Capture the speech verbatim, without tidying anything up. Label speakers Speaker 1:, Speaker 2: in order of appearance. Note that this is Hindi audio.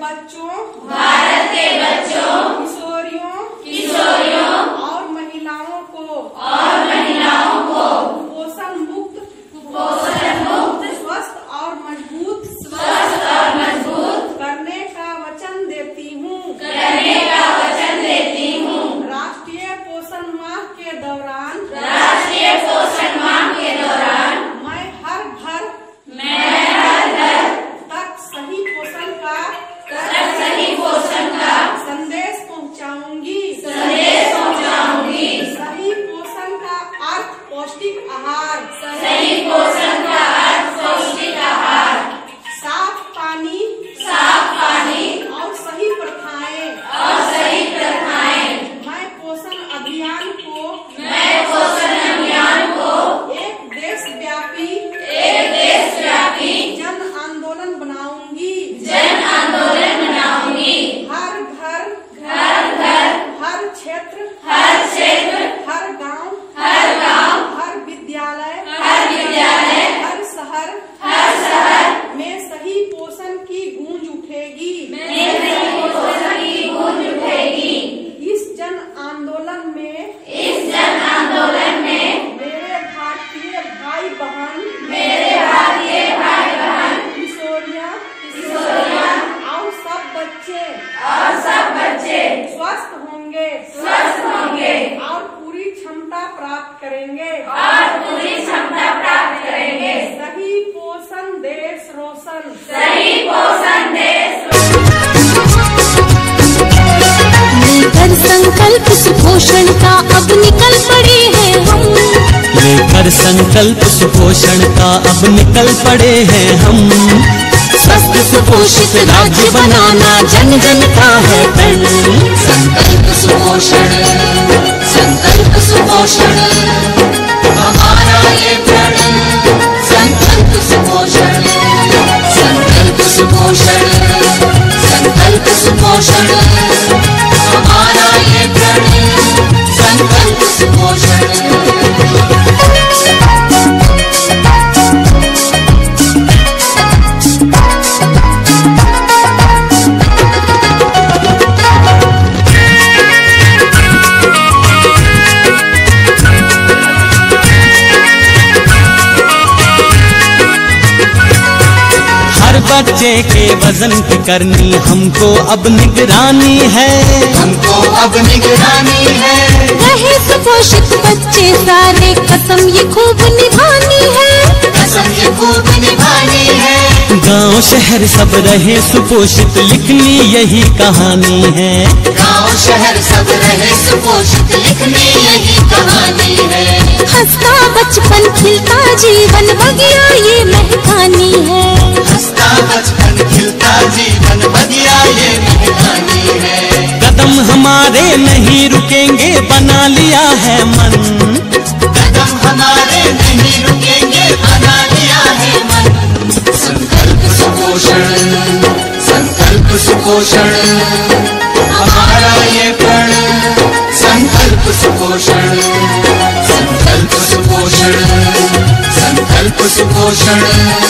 Speaker 1: बच्चों
Speaker 2: भारत के बच्चों
Speaker 1: किशोरियों
Speaker 2: किशोरियों
Speaker 1: और महिलाओं को
Speaker 2: और महिलाओं को
Speaker 1: कुपोषण मुक्त
Speaker 2: कुपोषण मुक्त
Speaker 1: स्वस्थ और मजबूत
Speaker 2: स्वस्थ और मजबूत
Speaker 1: करने का वचन देती हूँ
Speaker 2: करने का वचन देती हूँ।
Speaker 1: राष्ट्रीय पोषण माह के दौरान
Speaker 2: राष्ट्रीय पोषण माह के दौरान
Speaker 1: मैं हर घर
Speaker 2: मैं हर घर
Speaker 1: तक सही पोषण का
Speaker 2: तक सही पोषण का
Speaker 1: संदेश पहुँचाऊंगी
Speaker 2: संदेश पहुँचाऊंगी।
Speaker 1: सही पोषण का अर्थ पौष्टिक आहार
Speaker 2: सही पोषण का अर्थ पौष्टिक आहार
Speaker 1: साफ पानी
Speaker 2: साफ पानी
Speaker 1: और सही प्रथाएं
Speaker 2: और सही प्रथाएं।
Speaker 1: मैं पोषण अभियान को
Speaker 2: मैं पोषण अभियान को
Speaker 1: एक देशव्यापी
Speaker 2: एक देशव्यापी
Speaker 1: जन आंदोलन बनाऊंगी
Speaker 2: जन आंदोलन बनाऊंगी।
Speaker 1: हर घर
Speaker 2: घर घर
Speaker 1: हर क्षेत्र
Speaker 2: हर क्षेत्र
Speaker 1: हर गांव
Speaker 2: हर गांव
Speaker 1: हर विद्यालय
Speaker 2: हर विद्यालय
Speaker 1: हर शहर
Speaker 2: हर शहर
Speaker 1: में सही पोषण की गूंज उठेगी
Speaker 2: में सही पोषण की गूंज उठेगी।
Speaker 1: इस जन आंदोलन में
Speaker 2: इस जन आंदोलन में
Speaker 1: मेरे भारतीय भाई बहन
Speaker 2: मेरे भारतीय भाई बहन
Speaker 1: किशोरियाँ
Speaker 2: किशोरियाँ
Speaker 1: और सब बच्चे
Speaker 2: और सब बच्चे
Speaker 1: स्वस्थ होंगे
Speaker 2: स्वस्थ होंगे
Speaker 1: और पूरी क्षमता प्राप्त करेंगे
Speaker 2: और पूरी क्षमता प्राप्त करेंगे।
Speaker 1: सही पोषण देश रोशन
Speaker 2: सही पोषण देश
Speaker 3: लेकर संकल्प सुपोषण का अब निकल पड़े हैं हम
Speaker 4: लेकर संकल्प सुपोषण का अब निकल पड़े हैं हम
Speaker 3: स्वस्थ सुपोषित राज्य बनाना जन जन का है प्रण संकल्प सुपोषण संकल्प सुपोषण हमारा ये प्रण संकल्प सुपोषण संकल्प सुपोषण संकल्प सुपोषण हमारा ये प्रण संकल्प सुपोषण।
Speaker 4: बच्चे के वजन की करनी हमको अब निगरानी है
Speaker 3: हमको अब निगरानी है रहे सुपोषित बच्चे सारे कसम ये खूब निभानी है कसम ये खूब निभानी है।
Speaker 4: गांव शहर सब रहे सुपोषित लिखनी यही कहानी है
Speaker 3: गांव शहर सब रहे सुपोषित लिखनी यही कहानी है। हंसता बचपन खिलता जीवन बगिया ये महकानी है हंसता बचपन खिलता जीवन बगिया ये महकानी है।
Speaker 4: कदम हमारे नहीं रुकेंगे बना लिया है मन
Speaker 3: कदम हमारे नहीं रुकेंगे बना लिया है मन संकल्प सुपोषण संकल्प सुपोषण हमारा ये प्रण संकल्प सुपोषण संकल्प सुपोषण संकल्प सुपोषण